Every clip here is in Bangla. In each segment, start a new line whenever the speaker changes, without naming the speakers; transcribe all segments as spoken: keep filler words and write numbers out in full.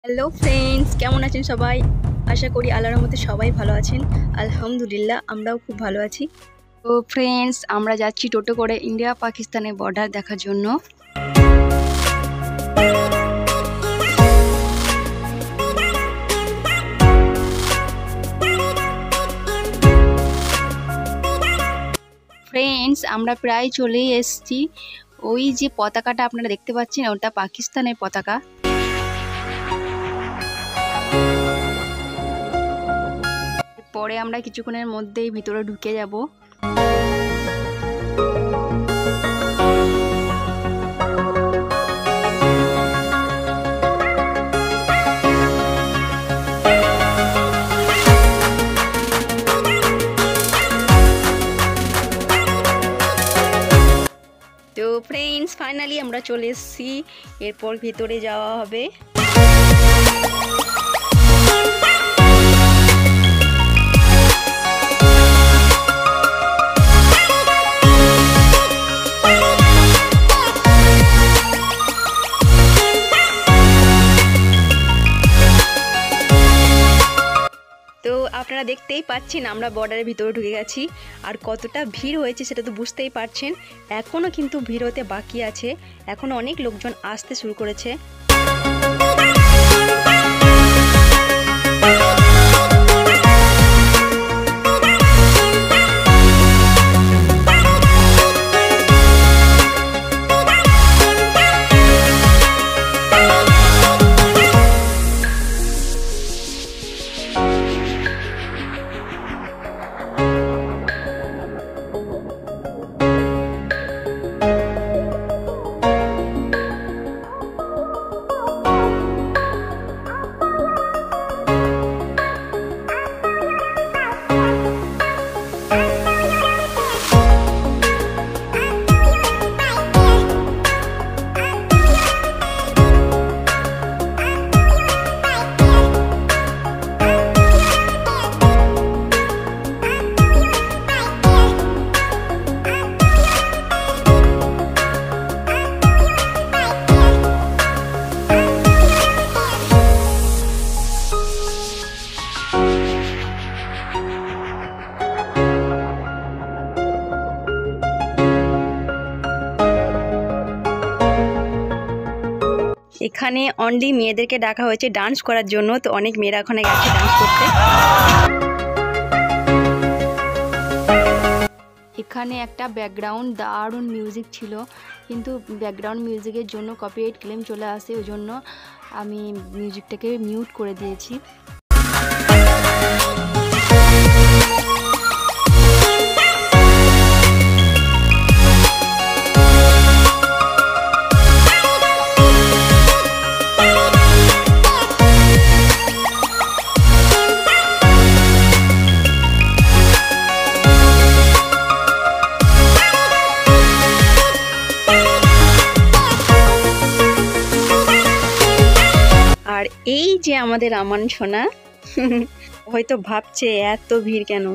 হ্যালো ফ্রেন্ডস, কেমন আছেন সবাই? আশা করি আল্লাহর রহমতে সবাই ভালো আছেন। আলহামদুলিল্লাহ, আমরাও খুব ভালো আছি। তো ফ্রেন্ডস, আমরা যাচ্ছি টোটো করে ইন্ডিয়া পাকিস্তানের বর্ডার দেখার জন্য। ফ্রেন্ডস, আমরা প্রায় চলেই এসেছি। ওই যে পতাকাটা আপনারা দেখতে পাচ্ছেন, ওটা পাকিস্তানের পতাকা। পরে আমরা কিছুক্ষণের মধ্যেই ভিতরে ঢুকে যাব। তো ফ্রেন্ডস, ফাইনালি আমরা চলে এসেছি। এরপর ভিতরে যাওয়া হবে। তো আপনারা দেখতেই পাচ্ছেন আমরা বর্ডারের ভিতরে ঢুকে গেছি। আর কতটা ভিড় হয়েছে সেটা তো বুঝতেই পারছেন। এখনও কিন্তু ভিড় হতে বাকি আছে, এখনও অনেক লোকজন আসতে শুরু করেছে। এখানে অনলি মেয়েদেরকে ডাকা হয়েছে ডান্স করার জন্য। তো অনেক মেয়েরা ওখানে গেছে ডান্স করতে। এখানে একটা ব্যাকগ্রাউন্ড দারুণ মিউজিক ছিল, কিন্তু ব্যাকগ্রাউন্ড মিউজিকের জন্য কপিরাইট ক্লেম চলে আসে, ওই জন্য আমি মিউজিকটাকে মিউট করে দিয়েছি। আর এই যে আমাদের আমান সোনা, হয়তো ভাবছে এত ভিড় কেন।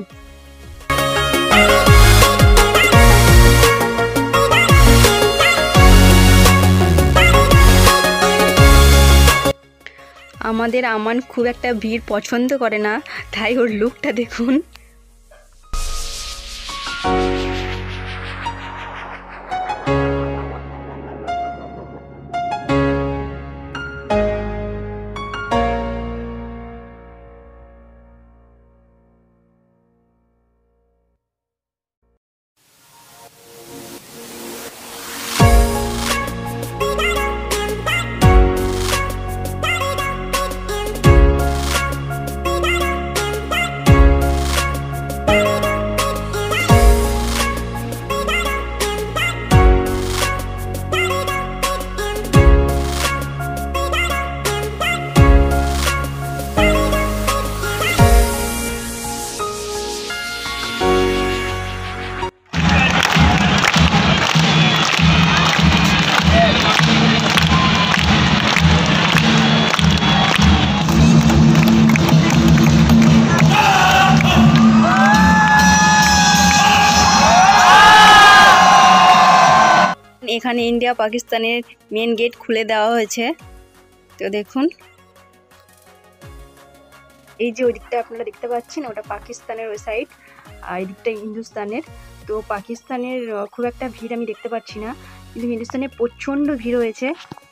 আমাদের আমান খুব একটা ভিড় পছন্দ করে না, তাই ওর লুকটা দেখুন। এখানে ইন্ডিয়া পাকিস্তানের মেন গেট খুলে দেওয়া হয়েছে। তো দেখুন এই যে ওই দিকটা আপনারা দেখতে পাচ্ছেন ওটা পাকিস্তানের ওই সাইড, আর এই দিকটা হিন্দুস্তানের। তো পাকিস্তানের খুব একটা ভিড় আমি দেখতে পাচ্ছি না, কিন্তু হিন্দুস্তানে প্রচণ্ড ভিড় হয়েছে।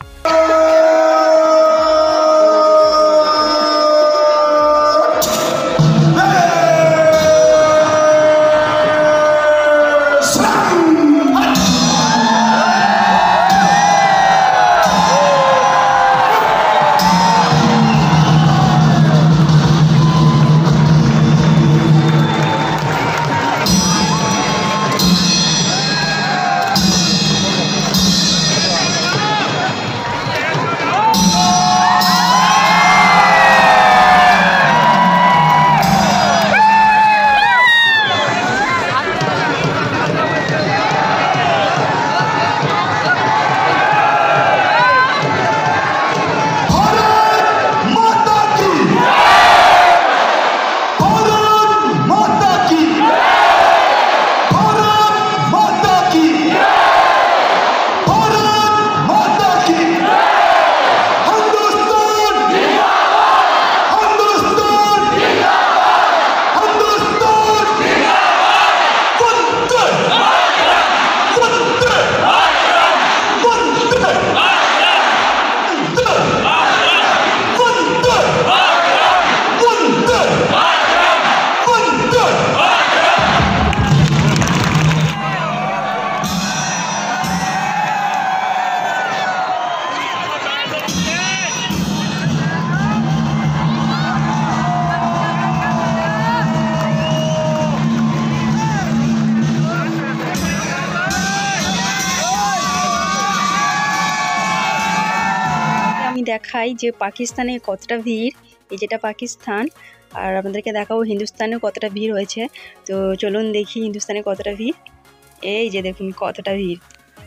দেখাই যে পাকিস্তানে কতটা ভিড়, এই যেটা পাকিস্তান, আর আপনাদেরকে দেখাবো হিন্দুস্তানেও কতটা ভিড় হয়েছে। তো চলুন দেখি হিন্দুস্তানে কতটা ভিড়। এই যে দেখুন কতটা ভিড়।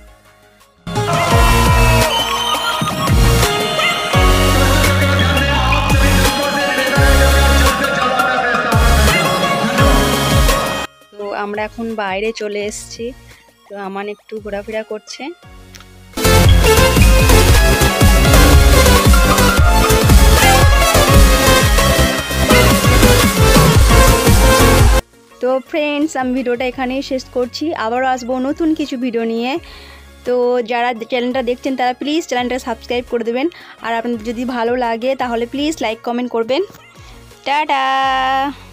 তো আমরা এখন বাইরে চলে এসেছি, তো আমান একটু ঘোরাফেরা করছে। তো ফ্রেন্ডস, আমি ভিডিওটা এখানেই শেষ করছি, আবারও আসবো নতুন কিছু ভিডিও নিয়ে। তো যারা চ্যানেলটা দেখছেন তারা প্লিজ চ্যানেলটা সাবস্ক্রাইব করে দেবেন, আর আপনাদের যদি ভালো লাগে তাহলে প্লিজ লাইক কমেন্ট করবেন। টাটা।